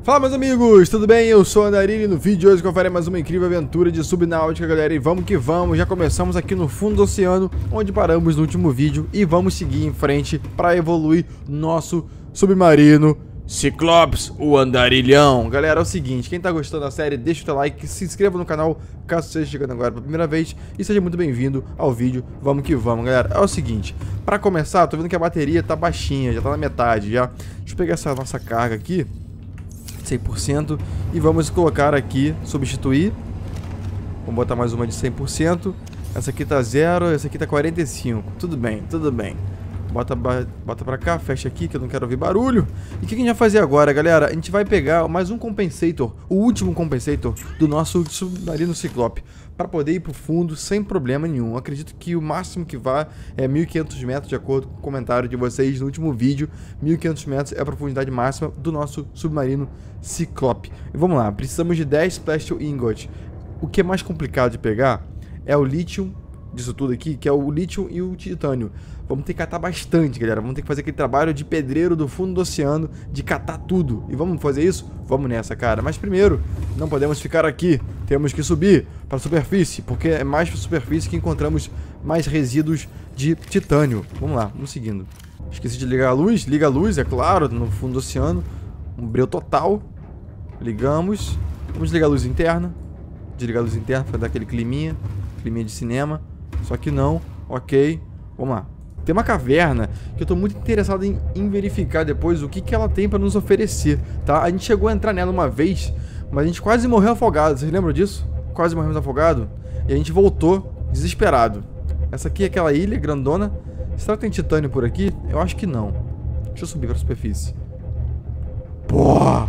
Fala, meus amigos, tudo bem? Eu sou o Andarilho e no vídeo de hoje eu farei mais uma incrível aventura de subnáutica, galera. E vamos que vamos, já começamos aqui no fundo do oceano, onde paramos no último vídeo. E vamos seguir em frente para evoluir nosso submarino Ciclopes, o Andarilhão. Galera, é o seguinte, quem tá gostando da série, deixa o teu like, se inscreva no canal, caso você esteja chegando agora pela primeira vez. E seja muito bem-vindo ao vídeo, vamos que vamos, galera. É o seguinte, para começar, tô vendo que a bateria tá baixinha, já tá na metade, já. Deixa eu pegar essa nossa carga aqui. 100% e vamos colocar aqui, substituir. Vamos botar mais uma de 100%. Essa aqui tá 0, essa aqui tá 45. Tudo bem, tudo bem. Bota pra cá, fecha aqui que eu não quero ouvir barulho. E o que a gente vai fazer agora, galera? A gente vai pegar mais um compensator, o último compensator do nosso submarino Ciclope, para poder ir pro fundo sem problema nenhum. Acredito que o máximo que vá é 1500 metros, de acordo com o comentário de vocês no último vídeo. 1500 metros é a profundidade máxima do nosso submarino Ciclope. E vamos lá, precisamos de 10 Plasteel Ingot. O que é mais complicado de pegar é o lítio disso tudo aqui, que é o lítio e o titânio. Vamos ter que catar bastante, galera. Vamos ter que fazer aquele trabalho de pedreiro do fundo do oceano, de catar tudo. E vamos fazer isso? Vamos nessa, cara. Mas primeiro, não podemos ficar aqui. Temos que subir para a superfície, porque é mais para a superfície que encontramos mais resíduos de titânio. Vamos lá, vamos seguindo. Esqueci de ligar a luz. Liga a luz, é claro, no fundo do oceano. Um breu total. Ligamos. Vamos ligar a luz interna. Desligar a luz interna para dar aquele climinha de cinema. Só que não, ok, vamos lá. Tem uma caverna que eu tô muito interessado em verificar depois o que ela tem pra nos oferecer, tá? A gente chegou a entrar nela uma vez, mas a gente quase morreu afogado, vocês lembram disso? Quase morremos afogado e a gente voltou desesperado. Essa aqui é aquela ilha grandona. Será que tem titânio por aqui? Eu acho que não. Deixa eu subir pra superfície. Pô!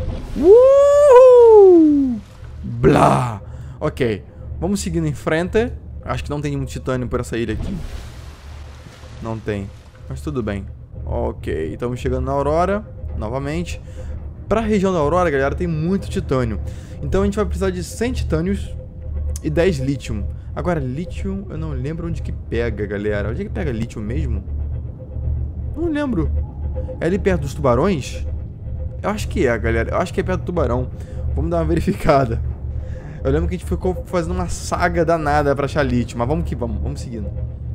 Blá! Ok, vamos seguindo em frente. Acho que não tem nenhum titânio por essa ilha aqui. Não tem. Mas tudo bem. Ok, estamos chegando na Aurora. Novamente. Para a região da Aurora, galera, tem muito titânio. Então a gente vai precisar de 100 titânios e 10 lítio. Agora, lítio, eu não lembro onde que pega, galera. Onde é que pega lítio mesmo? Não lembro. É ali perto dos tubarões? Eu acho que é, galera. Eu acho que é perto do tubarão. Vamos dar uma verificada. Eu lembro que a gente ficou fazendo uma saga danada pra achar lítio, mas vamos que vamos, vamos seguindo.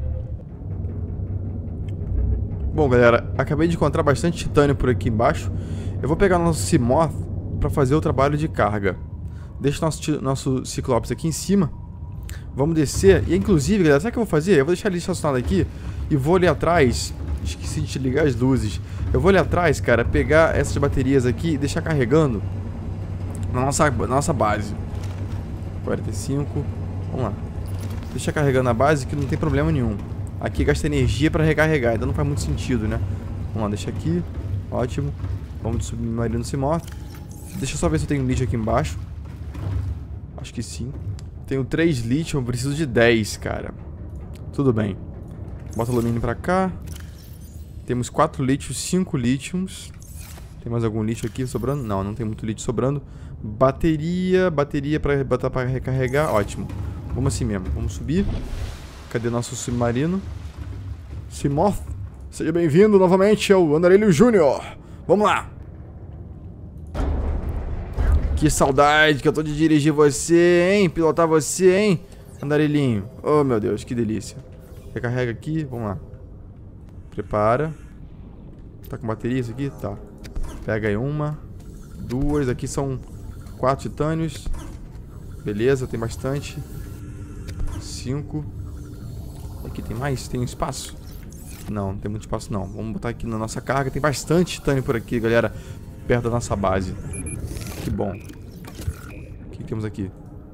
Bom, galera, acabei de encontrar bastante titânio por aqui embaixo. Eu vou pegar o nosso Seamoth pra fazer o trabalho de carga. Deixa o nosso Ciclopes aqui em cima. Vamos descer. E inclusive, galera, sabe o que eu vou fazer? Eu vou deixar ele estacionado aqui e vou ali atrás. Esqueci de ligar as luzes. Eu vou ali atrás, cara, pegar essas baterias aqui e deixar carregando na nossa base. 45, vamos lá. Deixa carregando a base que não tem problema nenhum. Aqui gasta energia para recarregar, então não faz muito sentido, né? Vamos lá, deixa aqui. Ótimo. Vamos de submarino Seamoth. Deixa eu só ver se eu tenho lítio aqui embaixo. Acho que sim. Tenho 3 lítio, eu preciso de 10, cara. Tudo bem. Bota alumínio pra cá. Temos 4 lítios, 5 lítios. Tem mais algum lítio aqui sobrando? Não, não tem muito lítio sobrando. Bateria pra botar pra recarregar. Ótimo. Vamos assim mesmo. Vamos subir. Cadê nosso submarino? Seamoth, seja bem-vindo novamente ao Andarilho Júnior. Vamos lá. Que saudade que eu tô de dirigir você, hein? Pilotar você, hein? Andarilhinho. Oh, meu Deus, que delícia. Recarrega aqui. Vamos lá. Prepara. Tá com bateria isso aqui? Tá. Pega aí uma. 2. Aqui são 4 titânios. Beleza, tem bastante. 5. Aqui tem mais? Tem espaço? Não, não tem muito espaço não. Vamos botar aqui na nossa carga. Tem bastante titânio por aqui, galera. Perto da nossa base. Que bom. O que temos aqui?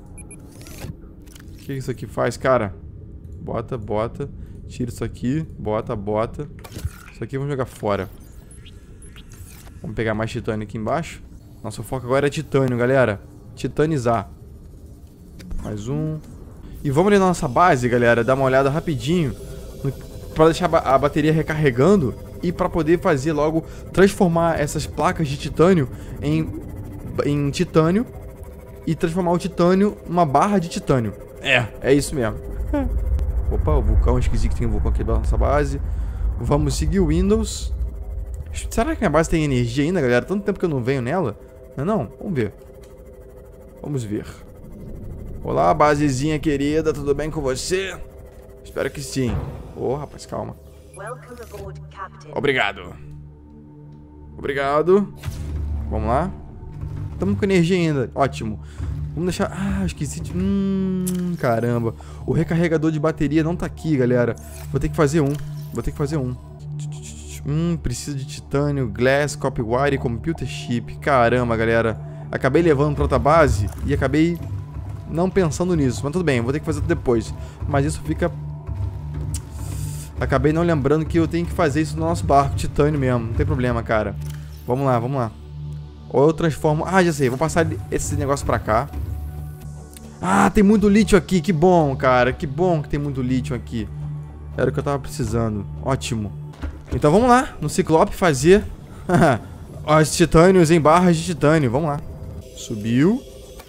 O que isso aqui faz, cara? Bota. Tira isso aqui. Bota. Isso aqui vamos jogar fora. Vamos pegar mais titânio aqui embaixo. Nosso foco agora é titânio, galera. Titanizar. Mais um. E vamos ali na nossa base, galera. Dar uma olhada rapidinho. Pra deixar a bateria recarregando. E pra poder fazer logo. Transformar essas placas de titânio em titânio. E transformar o titânio numa barra de titânio. É isso mesmo. Opa, o vulcão. Esqueci que tem um vulcão aqui na nossa base. Vamos seguir o Windows. Será que minha base tem energia ainda, galera? Tanto tempo que eu não venho nela. Não é não? Vamos ver. Vamos ver. Olá, basezinha querida, tudo bem com você? Espero que sim. Ô, rapaz, calma. Obrigado. Obrigado. Vamos lá. Estamos com energia ainda. Ótimo. Vamos deixar... Ah, esqueci de... caramba. O recarregador de bateria não tá aqui, galera. Vou ter que fazer um. Precisa de titânio, glass, copper wire e computer chip. Caramba, galera. Acabei levando pra outra base e acabei não pensando nisso. Mas tudo bem, vou ter que fazer tudo depois. Mas isso fica... Acabei não lembrando que eu tenho que fazer isso no nosso barco, titânio mesmo. Não tem problema, cara. Vamos lá, vamos lá. Ou eu transformo... Ah, já sei. Vou passar esse negócio pra cá. Ah, tem muito lítio aqui. Que bom, cara. Que bom que tem muito lítio aqui. Era o que eu tava precisando. Ótimo. Então vamos lá. No Ciclope fazer... os titânios em barras de titânio. Vamos lá. Subiu.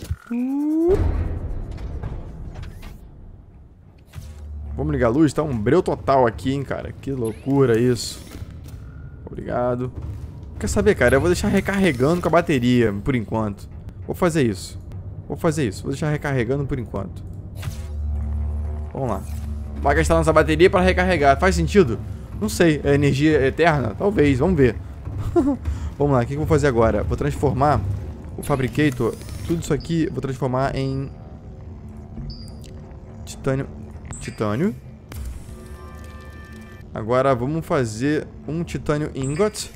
Vamos ligar a luz, tá um breu total aqui, hein, cara. Que loucura isso. Obrigado. Quer saber, cara? Eu vou deixar recarregando com a bateria, por enquanto. Vou fazer isso. Vou deixar recarregando por enquanto. Vamos lá. Vai gastar nossa bateria para recarregar. Faz sentido? Não sei. É energia eterna? Talvez. Vamos ver. Vamos lá. O que eu vou fazer agora? Vou transformar o Fabricator. Tudo isso aqui vou transformar em... Titânio. Agora vamos fazer um titânio ingot.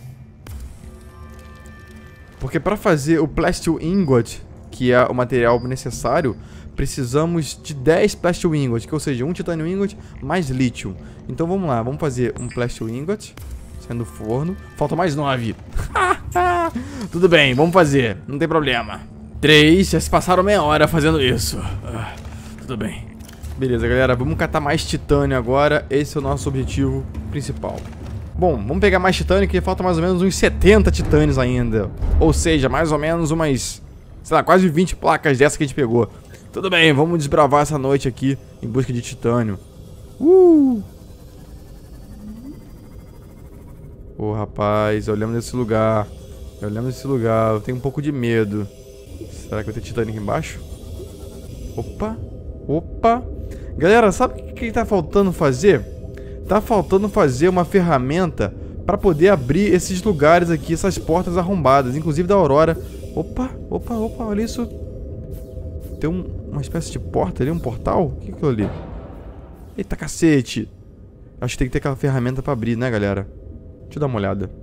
Porque para fazer o Plasteel Ingot, que é o material necessário, precisamos de 10 Plasteel Ingot, que ou seja, um titânio ingot mais lítio. Então vamos lá, vamos fazer um Plasteel Ingot, saindo do forno. Faltam mais 9. Tudo bem, vamos fazer, não tem problema. 3, já se passaram meia hora fazendo isso. Tudo bem. Beleza, galera, vamos catar mais titânio agora. Esse é o nosso objetivo principal. Bom, vamos pegar mais titânio, que falta mais ou menos uns 70 titânios ainda. Ou seja, mais ou menos umas, sei lá, quase 20 placas dessa que a gente pegou. Tudo bem, vamos desbravar essa noite aqui em busca de titânio. Ô, rapaz, eu lembro desse lugar. Eu tenho um pouco de medo. Será que vai ter titânio aqui embaixo? Opa. Galera, sabe o que tá faltando fazer? Tá faltando fazer uma ferramenta para poder abrir esses lugares aqui, essas portas arrombadas, inclusive da Aurora. Opa, olha isso. Tem uma espécie de porta ali, um portal? O que é aquilo ali? Eita cacete. Acho que tem que ter aquela ferramenta para abrir, né, galera? Deixa eu dar uma olhada.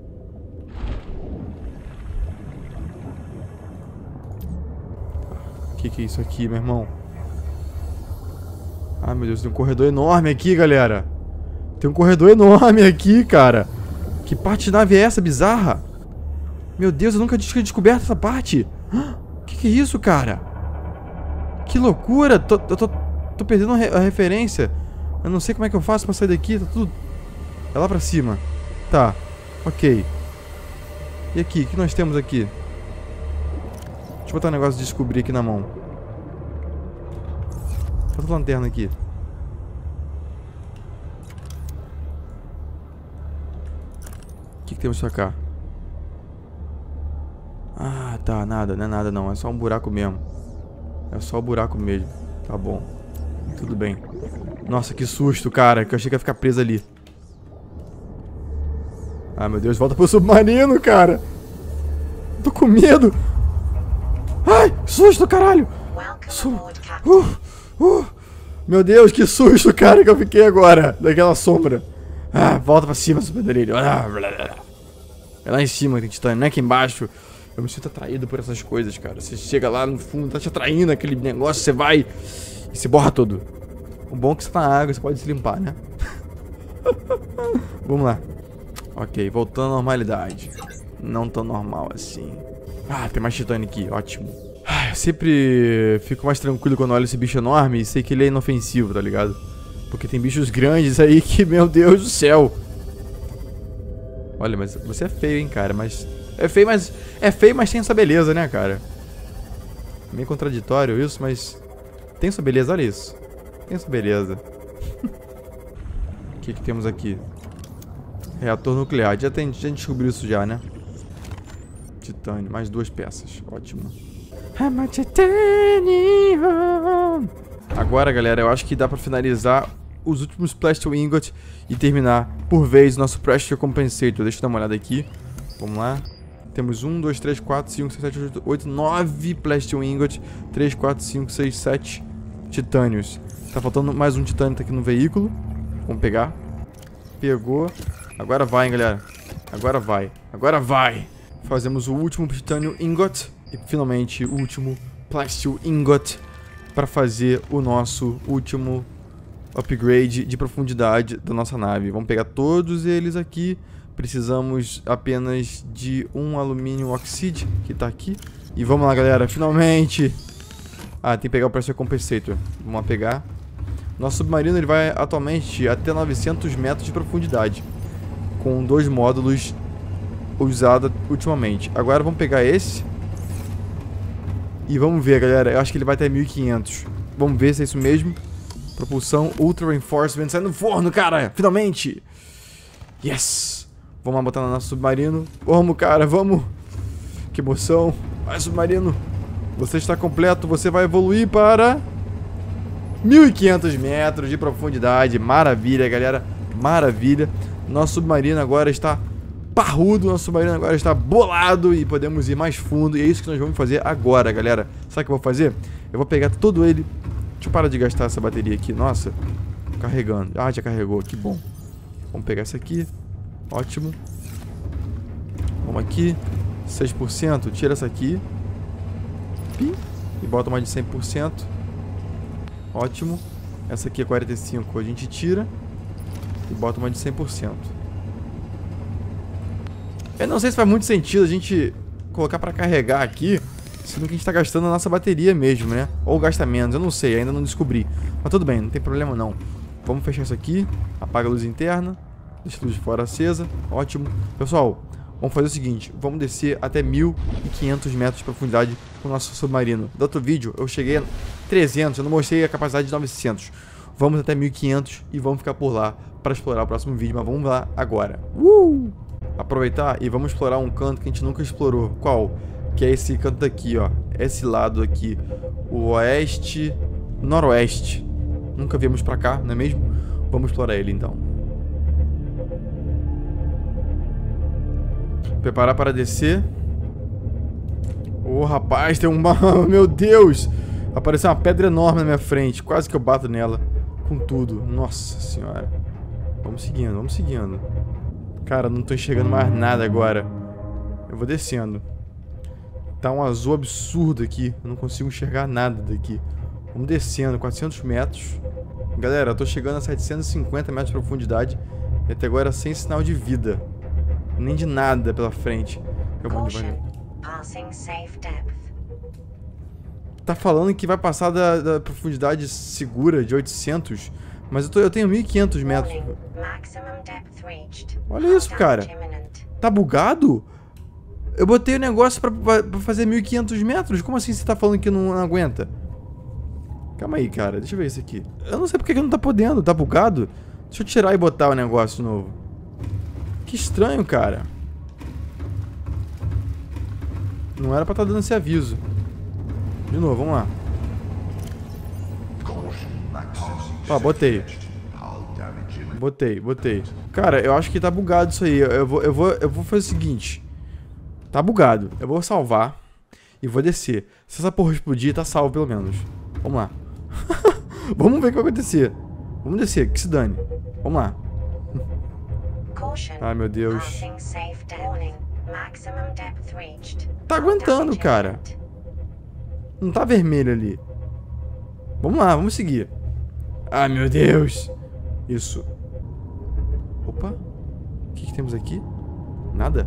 O que é isso aqui, meu irmão? Ai, meu Deus, tem um corredor enorme aqui, galera. Tem um corredor enorme aqui, cara. Que parte de nave é essa, bizarra? Meu Deus, eu nunca tinha descoberto essa parte. Que é isso, cara? Que loucura. Tô perdendo a referência. Eu não sei como é que eu faço pra sair daqui. Tá tudo... É lá pra cima. Tá, ok. E aqui, o que nós temos aqui? Deixa eu botar um negócio de descobrir aqui na mão. Bota a lanterna aqui. O que temos pra cá? Ah, tá, nada, não é nada não. É só um buraco mesmo. É só o buraco mesmo. Tá bom. Tudo bem. Nossa, que susto, cara. Que eu achei que ia ficar preso ali. Ah, meu Deus, volta pro submarino, cara. Tô com medo. Ai, susto, caralho. Meu Deus, que susto, cara, que eu fiquei agora. Daquela sombra. Ah, volta pra cima, submarino. É lá em cima que tem titânio, não é aqui embaixo. Eu me sinto atraído por essas coisas, cara. Você chega lá no fundo, tá te atraindo aquele negócio, você vai e se borra todo. O bom é que você tá na água, você pode se limpar, né? Vamos lá. Ok, voltando à normalidade. Não tão normal assim. Ah, tem mais titânio aqui, ótimo. Ah, eu sempre fico mais tranquilo quando olho esse bicho enorme e sei que ele é inofensivo, tá ligado? Porque tem bichos grandes aí que, meu Deus do céu. Olha, mas você é feio, hein, cara, mas... É feio, mas tem essa beleza, né, cara? Meio contraditório isso, mas... Tem sua beleza, olha isso. Tem sua beleza. O que temos aqui? Reator nuclear. Já descobriu isso já, né? titânio. Mais 2 peças. Ótimo. I'm a titanium. Agora, galera, eu acho que dá pra finalizar os últimos Plastic Ingot e terminar, por vez, o nosso Pressure Compensator. Deixa eu dar uma olhada aqui. Vamos lá. Temos 1, 2, 3, 4, 5, 6, 7, 8, 9 Plastic Ingot. 3, 4, 5, 6, 7 titânios. Tá faltando mais um titânio aqui no veículo. Vamos pegar. Pegou. Agora vai, hein, galera. Agora vai. Agora vai. Fazemos o último Titânio Ingot. E finalmente o último Plastic Ingot. Para fazer o nosso último upgrade de profundidade da nossa nave. Vamos pegar todos eles aqui. Precisamos apenas de um alumínio oxide, que tá aqui. E vamos lá, galera. Finalmente. Ah, tem que pegar o Pressure Compensator. Vamos lá pegar. Nosso submarino ele vai atualmente até 900 metros de profundidade. Com 2 módulos usados ultimamente. Agora vamos pegar esse. E vamos ver, galera. Eu acho que ele vai até 1500. Vamos ver se é isso mesmo. Propulsão Ultra Reinforcement. Sai no forno, cara. Finalmente. Yes. Vamos lá botar no nosso submarino. Vamos, cara. Vamos. Que emoção. Vai, submarino. Você está completo. Você vai evoluir para 1500 metros de profundidade. Maravilha, galera. Maravilha. Nosso submarino agora está parrudo. Nosso submarino agora está bolado. E podemos ir mais fundo. E é isso que nós vamos fazer agora, galera. Sabe o que eu vou fazer? Eu vou pegar todo ele. Deixa eu parar de gastar essa bateria aqui. Nossa. Carregando. Ah, já carregou. Que bom. Vamos pegar essa aqui. Ótimo. Vamos aqui. 6%. Tira essa aqui. Pim. E bota mais de 100%. Ótimo. Essa aqui é 45%. A gente tira. E bota uma de 100%. Eu não sei se faz muito sentido a gente colocar pra carregar aqui, sendo que a gente tá gastando a nossa bateria mesmo, né? Ou gasta menos, eu não sei, ainda não descobri. Mas tudo bem, não tem problema não. Vamos fechar isso aqui. Apaga a luz interna. Deixa a luz de fora acesa. Ótimo. Pessoal, vamos fazer o seguinte. Vamos descer até 1500 metros de profundidade com o nosso submarino. No outro vídeo eu cheguei a 300, eu não mostrei a capacidade de 900. Vamos até 1500 e vamos ficar por lá para explorar o próximo vídeo, mas vamos lá agora. Aproveitar e vamos explorar um canto que a gente nunca explorou. Qual? Que é esse canto daqui, ó. Esse lado aqui. O oeste, noroeste. Nunca viemos pra cá, não é mesmo? Vamos explorar ele então. Preparar para descer. Ô, rapaz, tem uma... Meu Deus! Apareceu uma pedra enorme na minha frente. Quase que eu bato nela. Com tudo. Nossa senhora. Vamos seguindo, vamos seguindo. Cara, não tô enxergando mais nada agora. Eu vou descendo. Tá um azul absurdo aqui. Eu não consigo enxergar nada daqui. Vamos descendo, 400 metros. Galera, eu tô chegando a 750 metros de profundidade. E até agora sem sinal de vida. Nem de nada pela frente. Eu vou tá falando que vai passar da profundidade segura de 800. Mas eu tenho 1500 metros. Olha isso, cara. Tá bugado? Eu botei o negócio pra fazer 1500 metros. Como assim você tá falando que não aguenta? Calma aí, cara. Deixa eu ver isso aqui. Eu não sei porque que não tá podendo. Tá bugado? Deixa eu tirar e botar o negócio de novo. Que estranho, cara. Não era pra estar dando esse aviso. De novo, vamos lá. Ó, botei. Botei. Cara, eu acho que tá bugado isso aí. Eu vou fazer o seguinte. Tá bugado. Eu vou salvar e vou descer. Se essa porra explodir, tá salvo pelo menos. Vamos lá. Vamos ver o que vai acontecer. Vamos descer, que se dane. Vamos lá. Ai, meu Deus. Tá aguentando, cara. Não tá vermelho ali. Vamos lá, vamos seguir. Ai, meu Deus. Isso. Opa. O que temos aqui? Nada.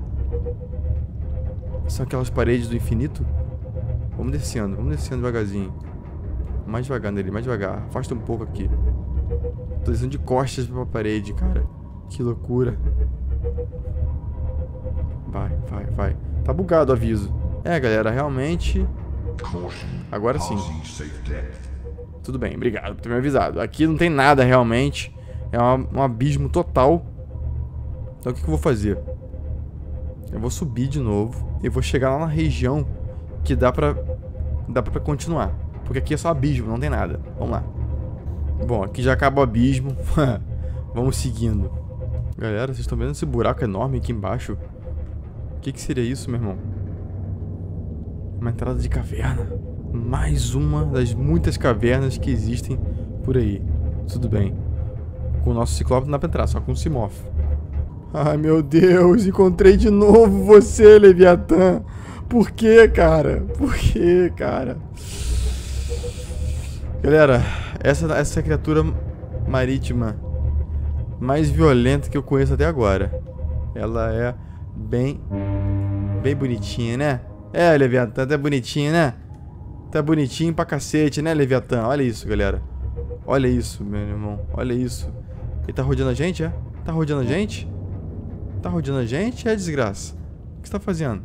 São aquelas paredes do infinito. Vamos descendo devagarzinho. Mais devagar nele, mais devagar. Afasta um pouco aqui. Tô descendo de costas pra parede, cara. Que loucura. Vai. Tá bugado o aviso. É, galera, realmente... Agora sim. Tudo bem, obrigado por ter me avisado. Aqui não tem nada realmente. É um abismo total. Então o que eu vou fazer? Eu vou subir de novo. eu vou chegar lá na região que dá pra continuar. Porque aqui é só abismo, não tem nada. Vamos lá. Bom, aqui já acaba o abismo. Vamos seguindo. Galera, vocês estão vendo esse buraco enorme aqui embaixo? O que seria isso, meu irmão? Uma entrada de caverna. Mais uma das muitas cavernas que existem por aí. Tudo bem. Com o nosso Ciclope não dá pra entrar, só com o Simoth. Ai, meu Deus, encontrei de novo você, Leviatã. Por que, cara? Por que, cara? Galera, essa é a criatura marítima mais violenta que eu conheço até agora. Ela é bem bonitinha, né? É, Leviatã, tá bonitinha, né? Tá bonitinho pra cacete, né, Leviatã? Olha isso, galera. Olha isso, meu irmão. Olha isso. Ele tá rodeando a gente, é? Tá rodeando a gente? Tá rodeando a gente? É desgraça. O que você tá fazendo?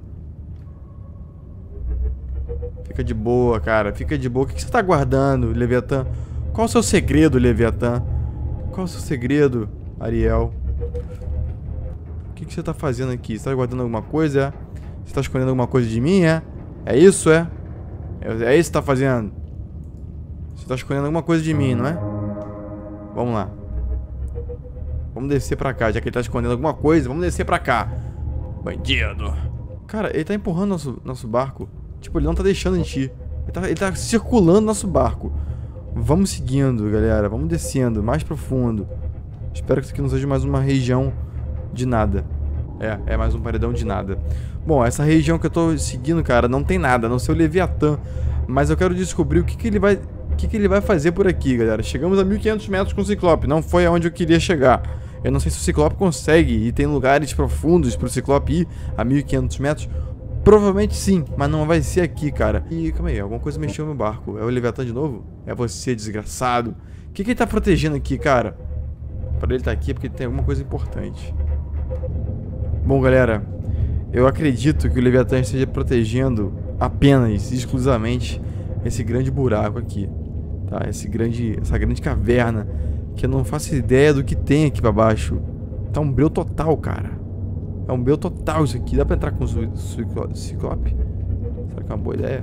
Fica de boa, cara. Fica de boa. O que você tá guardando, Leviatã? Qual o seu segredo, Leviatã? Qual o seu segredo, Ariel? O que você tá fazendo aqui? Você tá guardando alguma coisa, é? Você tá escondendo alguma coisa de mim, é? É isso, é? É isso que você tá fazendo? Você tá escondendo alguma coisa de mim, não é? Vamos lá. Vamos descer pra cá. Já que ele tá escondendo alguma coisa, vamos descer pra cá. Bandido. Cara, ele tá empurrando nosso barco. Tipo, ele não tá deixando a gente ir. Ele tá circulando nosso barco. Vamos seguindo, galera. Vamos descendo, mais profundo. Espero que isso aqui não seja mais uma região de nada. É mais um paredão de nada. Bom, essa região que eu tô seguindo, cara, não tem nada, a não ser o Leviatã. Mas eu quero descobrir o que ele vai fazer por aqui, galera. Chegamos a 1500 metros com o Ciclope. Não foi aonde eu queria chegar. Eu não sei se o Ciclope consegue. E tem lugares profundos pro Ciclope ir a 1500 metros. Provavelmente sim, mas não vai ser aqui, cara. E calma aí, alguma coisa mexeu no meu barco. É o Leviatã de novo? É você, desgraçado. O que ele tá protegendo aqui, cara? Pra ele estar aqui é porque tem alguma coisa importante. Bom, galera, eu acredito que o Leviatã esteja protegendo apenas, exclusivamente, esse grande buraco aqui, tá? Essa grande caverna, que eu não faço ideia do que tem aqui pra baixo. Tá um breu total, cara. É um breu total isso aqui. Dá pra entrar com o Ciclope? Será que é uma boa ideia?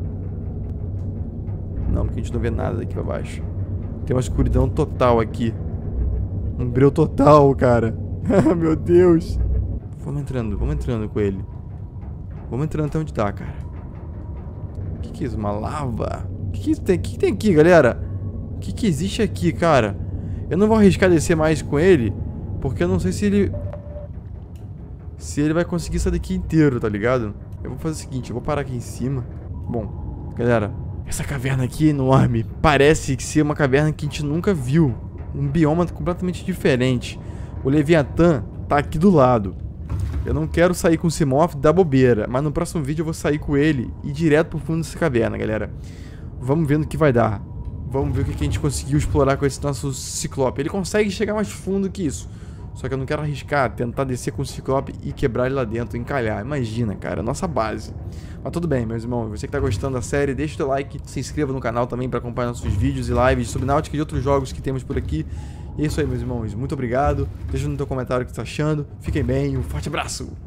Não, porque a gente não vê nada daqui pra baixo. Tem uma escuridão total aqui. Um breu total, cara. Meu Deus. Vamos entrando com ele. Vamos entrando até onde tá, cara. O que é isso? Uma lava? O que tem aqui, galera? O que existe aqui, cara? Eu não vou arriscar descer mais com ele, porque eu não sei se ele vai conseguir sair daqui inteiro, tá ligado? Eu vou fazer o seguinte, eu vou parar aqui em cima. Bom, galera, essa caverna aqui é enorme. Parece ser uma caverna que a gente nunca viu. Um bioma completamente diferente. O Leviatã tá aqui do lado. Eu não quero sair com o Simoth da bobeira, mas no próximo vídeo eu vou sair com ele e ir direto pro fundo dessa caverna, galera. Vamos ver no que vai dar. Vamos ver o que a gente conseguiu explorar com esse nosso Ciclope. Ele consegue chegar mais fundo que isso. Só que eu não quero arriscar, tentar descer com o Ciclope e quebrar ele lá dentro, encalhar. Imagina, cara, nossa base. Mas tudo bem, meus irmãos. Você que tá gostando da série, deixa o teu like, se inscreva no canal também pra acompanhar nossos vídeos e lives sobre Náutica e outros jogos que temos por aqui. E é isso aí, meus irmãos. Muito obrigado. Deixa no teu comentário o que você tá achando. Fiquem bem, um forte abraço.